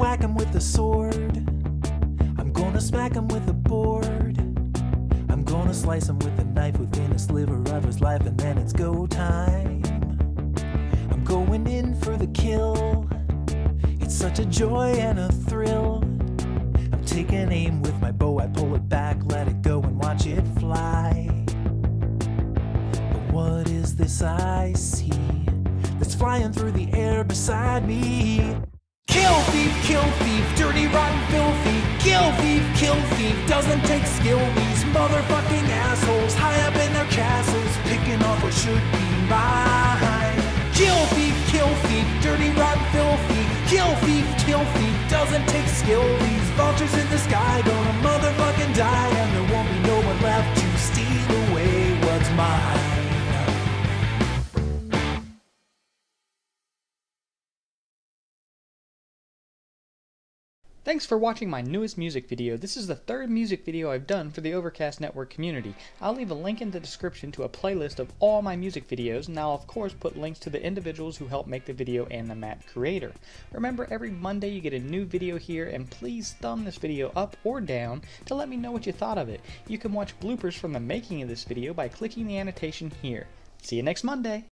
whack him with a sword. I'm gonna smack him with a board. I'm gonna slice him with a knife within a sliver of his life, and then it's go time. I'm going in for the kill. It's such a joy and a thrill. I'm taking aim with my bow, I pull it back, let it go and watch it fly. But what is this I see that's flying through the air beside me? Kill thief, dirty, rotten, filthy. Kill thief, doesn't take skill. These motherfucking assholes high up in their castles, picking off what should be mine. Kill thief, dirty, rotten, filthy. Kill thief, doesn't take skill. These vultures in the sky gonna motherfucking die, and there won't be no one left to steal away what's mine. Thanks for watching my newest music video. This is the third music video I've done for the Overcast Network community. I'll leave a link in the description to a playlist of all my music videos, and I'll of course put links to the individuals who helped make the video and the map creator. Remember, every Monday you get a new video here, and please thumb this video up or down to let me know what you thought of it. You can watch bloopers from the making of this video by clicking the annotation here. See you next Monday!